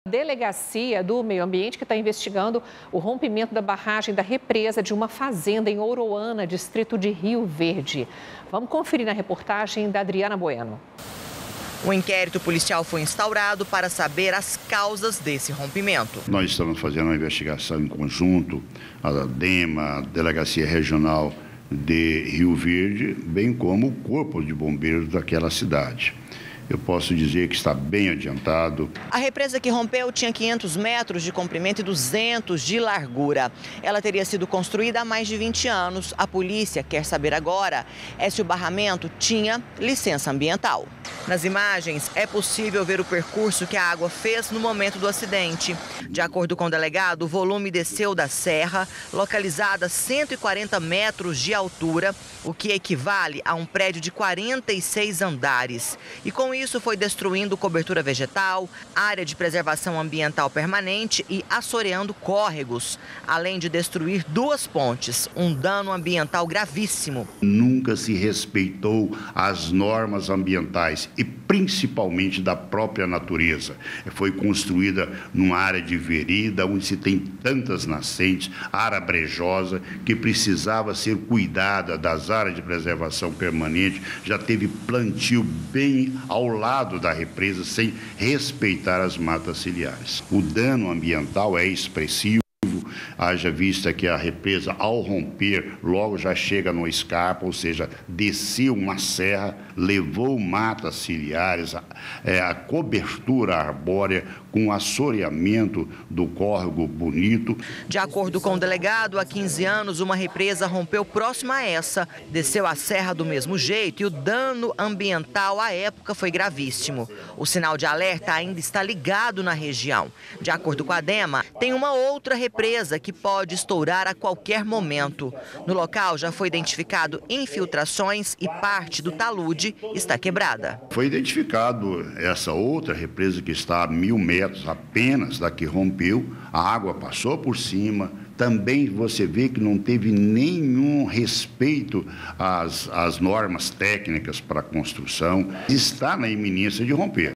Delegacia do Meio Ambiente que está investigando o rompimento da barragem da represa de uma fazenda em Ouroana, distrito de Rio Verde. Vamos conferir na reportagem da Adriana Bueno. O inquérito policial foi instaurado para saber as causas desse rompimento. Nós estamos fazendo uma investigação em conjunto, a DEMA, a Delegacia Regional de Rio Verde, bem como o Corpo de Bombeiros daquela cidade. Eu posso dizer que está bem adiantado. A represa que rompeu tinha 500 metros de comprimento e 200 de largura. Ela teria sido construída há mais de 20 anos. A polícia quer saber agora se o barramento tinha licença ambiental. Nas imagens, é possível ver o percurso que a água fez no momento do acidente. De acordo com o delegado, o volume desceu da serra, localizada a 140 metros de altura, o que equivale a um prédio de 46 andares. E com isso foi destruindo cobertura vegetal, área de preservação ambiental permanente e assoreando córregos, além de destruir 2 pontes, um dano ambiental gravíssimo. Nunca se respeitou as normas ambientais e principalmente da própria natureza. Foi construída numa área de vereda, onde se tem tantas nascentes, área brejosa, que precisava ser cuidada das áreas de preservação permanente, já teve plantio bem ao lado da represa, sem respeitar as matas ciliares. O dano ambiental é expressivo. Haja vista que a represa, ao romper, logo já chega no escarpa, ou seja, desceu uma serra, levou matas ciliares, a cobertura arbórea com assoreamento do córrego bonito. De acordo com o delegado, há 15 anos, uma represa rompeu próxima a essa, desceu a serra do mesmo jeito e o dano ambiental à época foi gravíssimo. O sinal de alerta ainda está ligado na região. De acordo com a DEMA, tem uma outra represa que pode estourar a qualquer momento. No local já foi identificado infiltrações e parte do talude está quebrada. Foi identificado essa outra represa que está a 1000 metros apenas da que rompeu, a água passou por cima. Também você vê que não teve nenhum respeito às normas técnicas para a construção. Está na iminência de romper.